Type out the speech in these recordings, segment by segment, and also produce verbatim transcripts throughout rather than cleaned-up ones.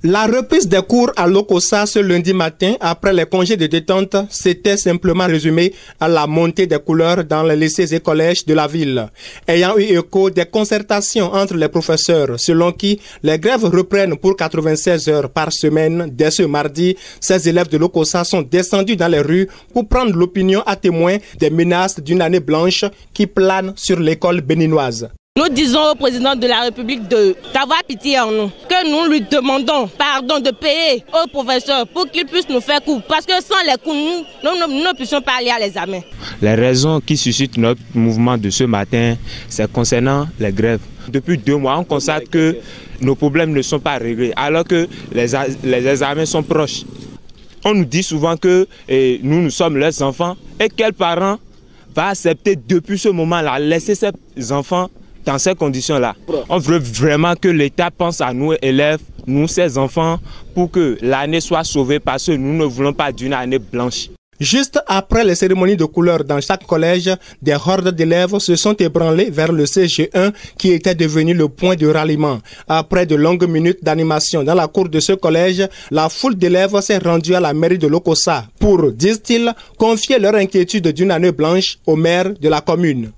La reprise des cours à Lokossa ce lundi matin, après les congés de détente, s'était simplement résumée à la montée des couleurs dans les lycées et collèges de la ville. Ayant eu écho des concertations entre les professeurs, selon qui les grèves reprennent pour quatre-vingt-seize heures par semaine, dès ce mardi, ces élèves de Lokossa sont descendus dans les rues pour prendre l'opinion à témoin des menaces d'une année blanche qui plane sur l'école béninoise. Nous disons au président de la République d'avoir pitié en nous, que nous lui demandons pardon de payer aux professeurs pour qu'ils puissent nous faire cours. Parce que sans les cours, nous, nous, nous ne puissions pas aller à l'examen. Les raisons qui suscitent notre mouvement de ce matin, c'est concernant les grèves. Depuis deux mois, on constate que nos problèmes ne sont pas réglés, alors que les, les examens sont proches. On nous dit souvent que eh, nous, nous sommes leurs enfants, et quel parent va accepter depuis ce moment-là, laisser ses enfants dans ces conditions-là. On veut vraiment que l'État pense à nous, élèves, nous, ces enfants, pour que l'année soit sauvée, parce que nous ne voulons pas d'une année blanche. Juste après les cérémonies de couleurs dans chaque collège, des hordes d'élèves se sont ébranlés vers le C G un qui était devenu le point de ralliement. Après de longues minutes d'animation dans la cour de ce collège, la foule d'élèves s'est rendue à la mairie de Lokossa pour, disent-ils, confier leur inquiétude d'une année blanche au maire de la commune.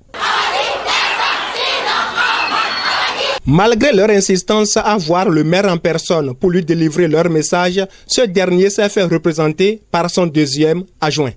Malgré leur insistance à voir le maire en personne pour lui délivrer leur message, ce dernier s'est fait représenter par son deuxième adjoint.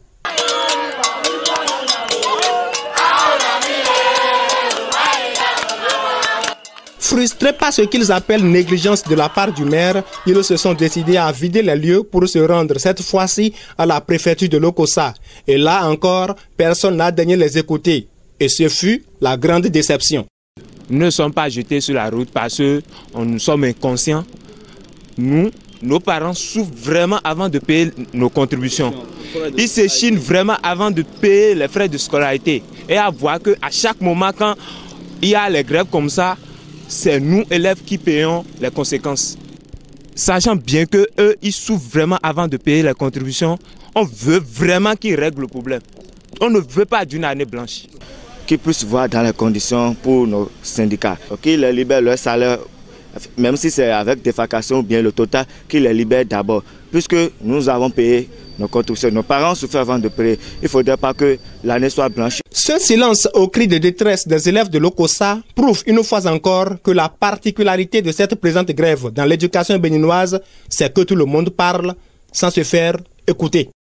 Frustrés par ce qu'ils appellent négligence de la part du maire, ils se sont décidés à vider les lieux pour se rendre cette fois-ci à la préfecture de Lokossa. Et là encore, personne n'a daigné les écouter. Et ce fut la grande déception. Nous ne sommes pas jetés sur la route parce que nous sommes inconscients. Nous, nos parents souffrent vraiment avant de payer nos contributions. Ils s'échinent vraiment avant de payer les frais de scolarité. Et à voir qu'à chaque moment, quand il y a les grèves comme ça, c'est nous, élèves, qui payons les conséquences. Sachant bien qu'eux, ils souffrent vraiment avant de payer les contributions, on veut vraiment qu'ils règlent le problème. On ne veut pas d'une année blanche. Qu'ils puissent voir dans les conditions pour nos syndicats, qu'ils les libèrent leur salaire, même si c'est avec défalcation ou bien le total, qu'ils les libèrent d'abord. Puisque nous avons payé nos contributions, nos parents souffrent avant de payer, il ne faudrait pas que l'année soit blanche. Ce silence au cri de détresse des élèves de Lokossa prouve une fois encore que la particularité de cette présente grève dans l'éducation béninoise, c'est que tout le monde parle sans se faire écouter.